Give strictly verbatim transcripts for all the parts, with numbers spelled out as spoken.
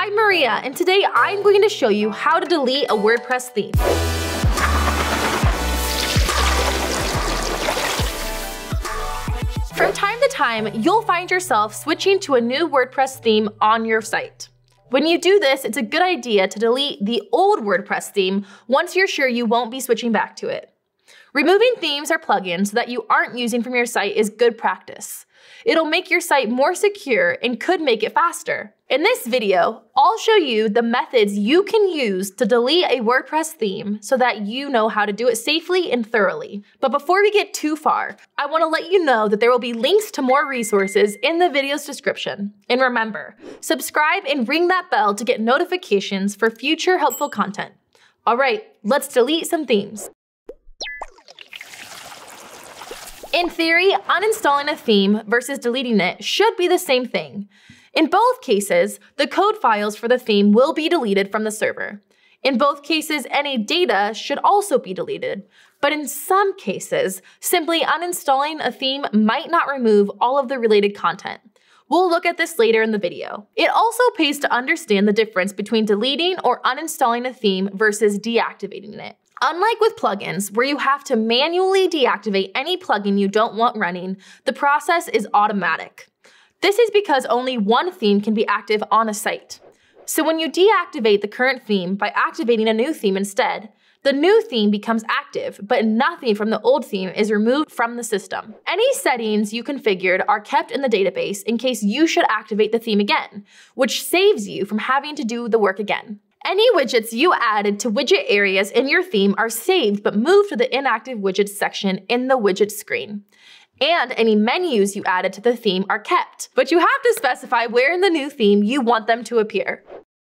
I'm Maria, and today I'm going to show you how to delete a WordPress theme. From time to time, you'll find yourself switching to a new WordPress theme on your site. When you do this, it's a good idea to delete the old WordPress theme once you're sure you won't be switching back to it. Removing themes or plugins that you aren't using from your site is good practice. It'll make your site more secure and could make it faster. In this video, I'll show you the methods you can use to delete a WordPress theme so that you know how to do it safely and thoroughly. But before we get too far, I want to let you know that there will be links to more resources in the video's description. And remember, subscribe and ring that bell to get notifications for future helpful content. All right, let's delete some themes. In theory, uninstalling a theme versus deleting it should be the same thing. In both cases, the code files for the theme will be deleted from the server. In both cases, any data should also be deleted. But in some cases, simply uninstalling a theme might not remove all of the related content. We'll look at this later in the video. It also pays to understand the difference between deleting or uninstalling a theme versus deactivating it. Unlike with plugins, where you have to manually deactivate any plugin you don't want running, the process is automatic. This is because only one theme can be active on a site. So when you deactivate the current theme by activating a new theme instead, the new theme becomes active, but nothing from the old theme is removed from the system. Any settings you configured are kept in the database in case you should activate the theme again, which saves you from having to do the work again. Any widgets you added to widget areas in your theme are saved but moved to the inactive widgets section in the widget screen. And any menus you added to the theme are kept, but you have to specify where in the new theme you want them to appear.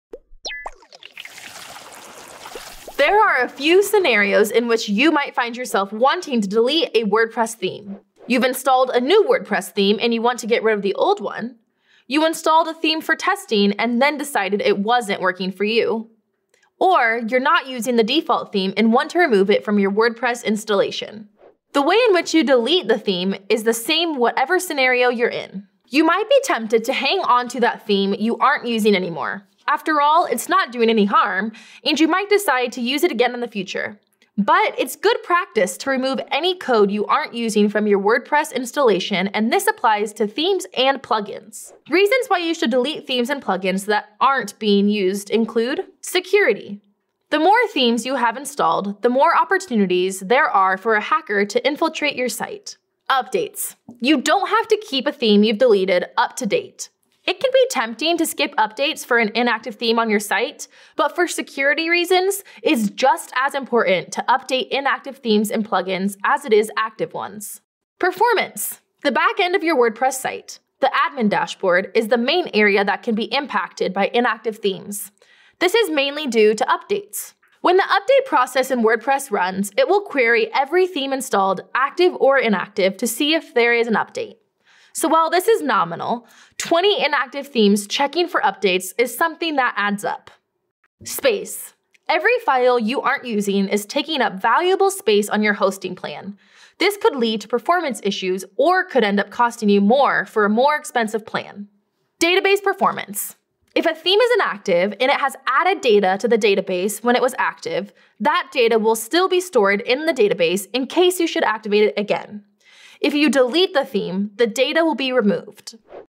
There are a few scenarios in which you might find yourself wanting to delete a WordPress theme. You've installed a new WordPress theme and you want to get rid of the old one. You installed a theme for testing and then decided it wasn't working for you. Or you're not using the default theme and want to remove it from your WordPress installation. The way in which you delete the theme is the same whatever scenario you're in. You might be tempted to hang on to that theme you aren't using anymore. After all, it's not doing any harm, and you might decide to use it again in the future. But it's good practice to remove any code you aren't using from your WordPress installation, and this applies to themes and plugins. Reasons why you should delete themes and plugins that aren't being used include security. The more themes you have installed, the more opportunities there are for a hacker to infiltrate your site. Updates. You don't have to keep a theme you've deleted up to date. It can be tempting to skip updates for an inactive theme on your site, but for security reasons, it's just as important to update inactive themes and plugins as it is active ones. Performance. The back end of your WordPress site, the admin dashboard, is the main area that can be impacted by inactive themes. This is mainly due to updates. When the update process in WordPress runs, it will query every theme installed, active or inactive, to see if there is an update. So while this is nominal, twenty inactive themes checking for updates is something that adds up. Space. Every file you aren't using is taking up valuable space on your hosting plan. This could lead to performance issues or could end up costing you more for a more expensive plan. Database performance. If a theme is inactive and it has added data to the database when it was active, that data will still be stored in the database in case you should activate it again. If you delete the theme, the data will be removed.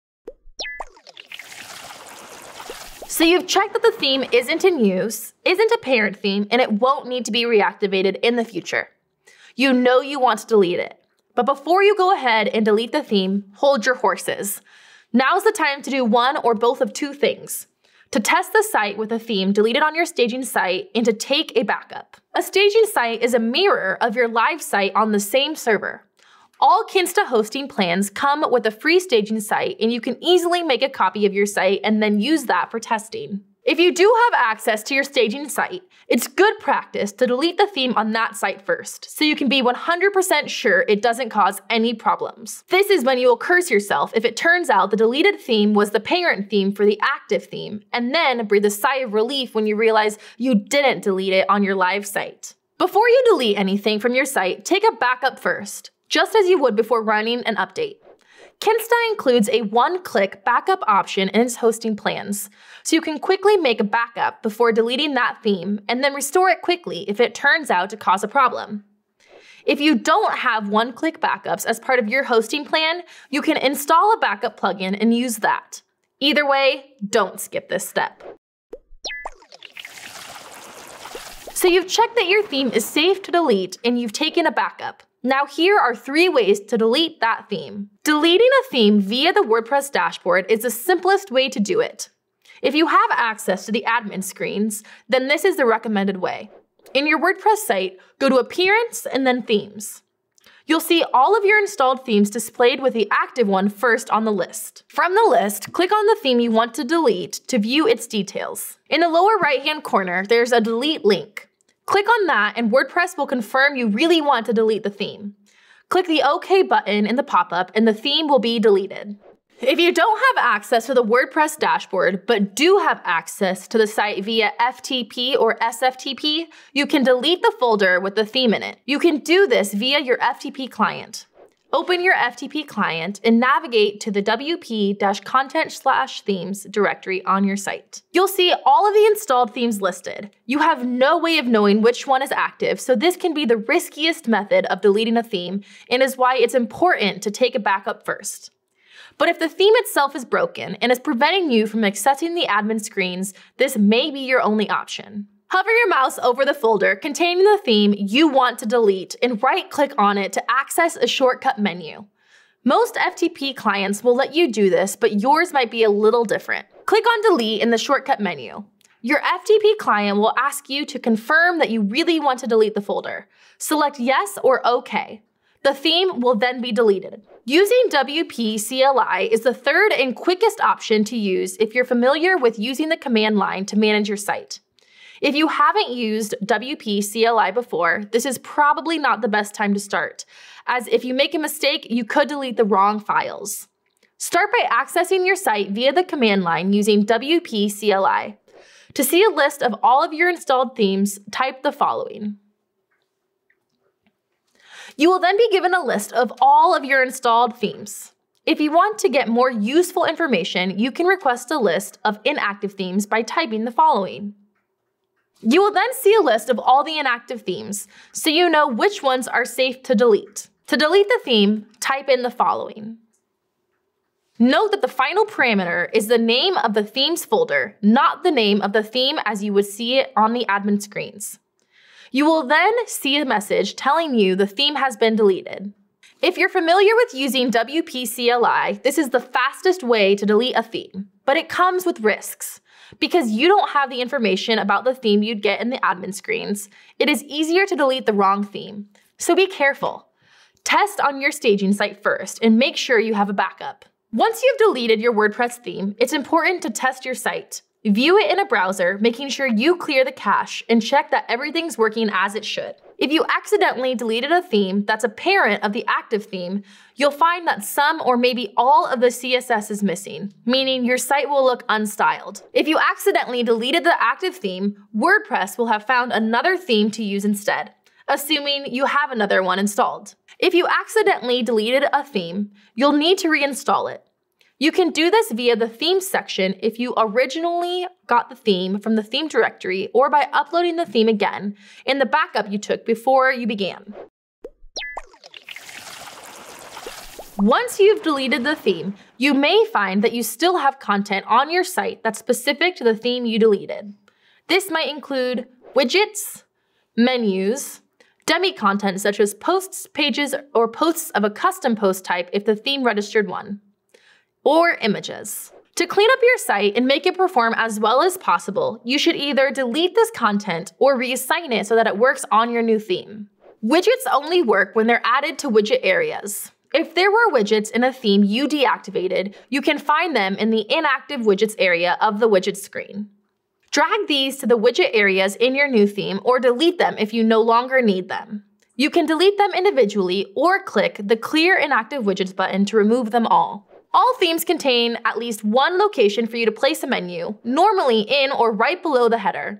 So you've checked that the theme isn't in use, isn't a parent theme, and it won't need to be reactivated in the future. You know you want to delete it. But before you go ahead and delete the theme, hold your horses. Now's the time to do one or both of two things. To test the site with a theme deleted on your staging site and to take a backup. A staging site is a mirror of your live site on the same server. All Kinsta hosting plans come with a free staging site, and you can easily make a copy of your site and then use that for testing. If you do have access to your staging site, it's good practice to delete the theme on that site first, so you can be one hundred percent sure it doesn't cause any problems. This is when you will curse yourself if it turns out the deleted theme was the parent theme for the active theme, and then breathe a sigh of relief when you realize you didn't delete it on your live site. Before you delete anything from your site, take a backup first, just as you would before running an update. Kinsta includes a one-click backup option in its hosting plans, so you can quickly make a backup before deleting that theme and then restore it quickly if it turns out to cause a problem. If you don't have one-click backups as part of your hosting plan, you can install a backup plugin and use that. Either way, don't skip this step. So you've checked that your theme is safe to delete and you've taken a backup. Now here are three ways to delete that theme. Deleting a theme via the WordPress dashboard is the simplest way to do it. If you have access to the admin screens, then this is the recommended way. In your WordPress site, go to Appearance and then Themes. You'll see all of your installed themes displayed with the active one first on the list. From the list, click on the theme you want to delete to view its details. In the lower right-hand corner, there's a delete link. Click on that and WordPress will confirm you really want to delete the theme. Click the OK button in the pop-up and the theme will be deleted. If you don't have access to the WordPress dashboard, but do have access to the site via F T P or S F T P, you can delete the folder with the theme in it. You can do this via your F T P client. Open your F T P client and navigate to the W P content slash themes directory on your site. You'll see all of the installed themes listed. You have no way of knowing which one is active, so this can be the riskiest method of deleting a theme and is why it's important to take a backup first. But if the theme itself is broken and is preventing you from accessing the admin screens, this may be your only option. Hover your mouse over the folder containing the theme you want to delete and right-click on it to access a shortcut menu. Most F T P clients will let you do this, but yours might be a little different. Click on Delete in the shortcut menu. Your F T P client will ask you to confirm that you really want to delete the folder. Select Yes or OK. The theme will then be deleted. Using W P C L I is the third and quickest option to use if you're familiar with using the command line to manage your site. If you haven't used W P C L I before, this is probably not the best time to start, as if you make a mistake, you could delete the wrong files. Start by accessing your site via the command line using W P C L I. To see a list of all of your installed themes, type the following. You will then be given a list of all of your installed themes. If you want to get more useful information, you can request a list of inactive themes by typing the following. You will then see a list of all the inactive themes, so you know which ones are safe to delete. To delete the theme, type in the following. Note that the final parameter is the name of the themes folder, not the name of the theme as you would see it on the admin screens. You will then see a message telling you the theme has been deleted. If you're familiar with using W P C L I, this is the fastest way to delete a theme, but it comes with risks. Because you don't have the information about the theme you'd get in the admin screens, it is easier to delete the wrong theme. So be careful. Test on your staging site first and make sure you have a backup. Once you've deleted your WordPress theme, it's important to test your site. View it in a browser, making sure you clear the cache and check that everything's working as it should. If you accidentally deleted a theme that's a parent of the active theme, you'll find that some or maybe all of the C S S is missing, meaning your site will look unstyled. If you accidentally deleted the active theme, WordPress will have found another theme to use instead, assuming you have another one installed. If you accidentally deleted a theme, you'll need to reinstall it. You can do this via the Themes section if you originally got the theme from the theme directory or by uploading the theme again in the backup you took before you began. Once you've deleted the theme, you may find that you still have content on your site that's specific to the theme you deleted. This might include widgets, menus, dummy content such as posts, pages, or posts of a custom post type if the theme registered one, or images. To clean up your site and make it perform as well as possible, you should either delete this content or reassign it so that it works on your new theme. Widgets only work when they're added to widget areas. If there were widgets in a theme you deactivated, you can find them in the inactive widgets area of the widget screen. Drag these to the widget areas in your new theme or delete them if you no longer need them. You can delete them individually or click the Clear Inactive Widgets button to remove them all. All themes contain at least one location for you to place a menu, normally in or right below the header.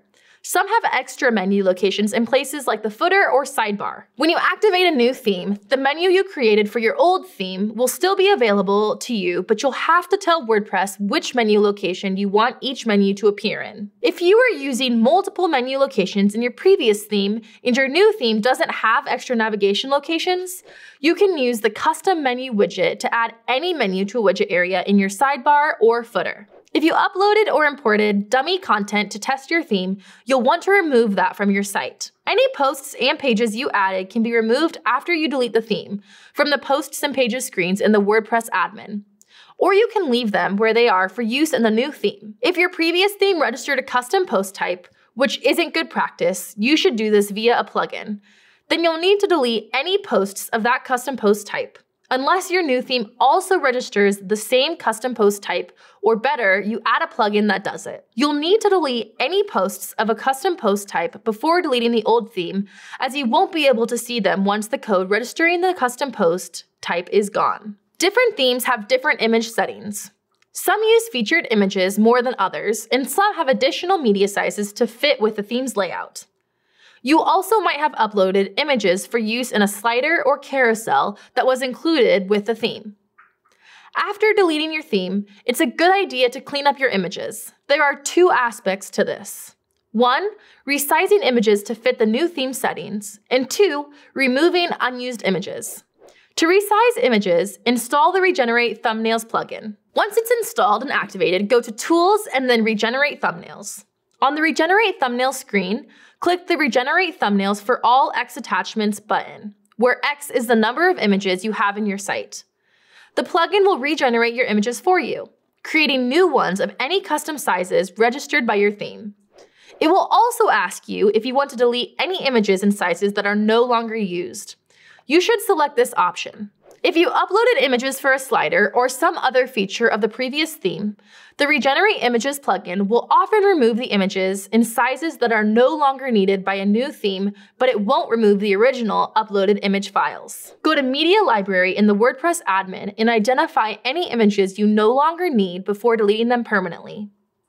Some have extra menu locations in places like the footer or sidebar. When you activate a new theme, the menu you created for your old theme will still be available to you, but you'll have to tell WordPress which menu location you want each menu to appear in. If you were using multiple menu locations in your previous theme and your new theme doesn't have extra navigation locations, you can use the custom menu widget to add any menu to a widget area in your sidebar or footer. If you uploaded or imported dummy content to test your theme, you'll want to remove that from your site. Any posts and pages you added can be removed after you delete the theme from the Posts and Pages screens in the WordPress admin. Or you can leave them where they are for use in the new theme. If your previous theme registered a custom post type, which isn't good practice, you should do this via a plugin. Then you'll need to delete any posts of that custom post type, unless your new theme also registers the same custom post type, or better, you add a plugin that does it. You'll need to delete any posts of a custom post type before deleting the old theme, as you won't be able to see them once the code registering the custom post type is gone. Different themes have different image settings. Some use featured images more than others, and some have additional media sizes to fit with the theme's layout. You also might have uploaded images for use in a slider or carousel that was included with the theme. After deleting your theme, it's a good idea to clean up your images. There are two aspects to this. One, resizing images to fit the new theme settings, and two, removing unused images. To resize images, install the Regenerate Thumbnails plugin. Once it's installed and activated, go to Tools and then Regenerate Thumbnails. On the Regenerate Thumbnails screen, click the Regenerate Thumbnails for all X attachments button, where X is the number of images you have in your site. The plugin will regenerate your images for you, creating new ones of any custom sizes registered by your theme. It will also ask you if you want to delete any images and sizes that are no longer used. You should select this option. If you uploaded images for a slider or some other feature of the previous theme, the Regenerate Images plugin will often remove the images in sizes that are no longer needed by a new theme, but it won't remove the original uploaded image files. Go to Media Library in the WordPress admin and identify any images you no longer need before deleting them permanently.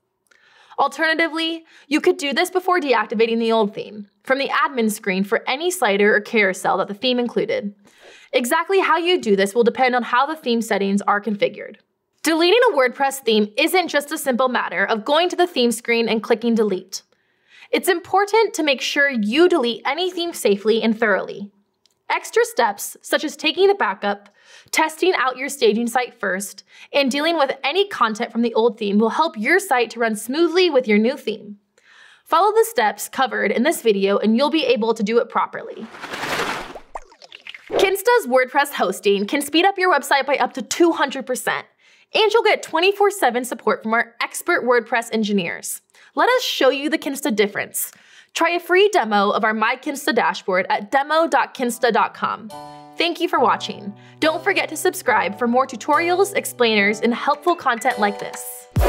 Alternatively, you could do this before deactivating the old theme, from the admin screen for any slider or carousel that the theme included. Exactly how you do this will depend on how the theme settings are configured. Deleting a WordPress theme isn't just a simple matter of going to the theme screen and clicking delete. It's important to make sure you delete any theme safely and thoroughly. Extra steps, such as taking a backup, testing out your staging site first, and dealing with any content from the old theme will help your site to run smoothly with your new theme. Follow the steps covered in this video and you'll be able to do it properly. Kinsta's WordPress hosting can speed up your website by up to two hundred percent, and you'll get twenty-four seven support from our expert WordPress engineers. Let us show you the Kinsta difference. Try a free demo of our My Kinsta dashboard at demo dot kinsta dot com. Thank you for watching. Don't forget to subscribe for more tutorials, explainers, and helpful content like this.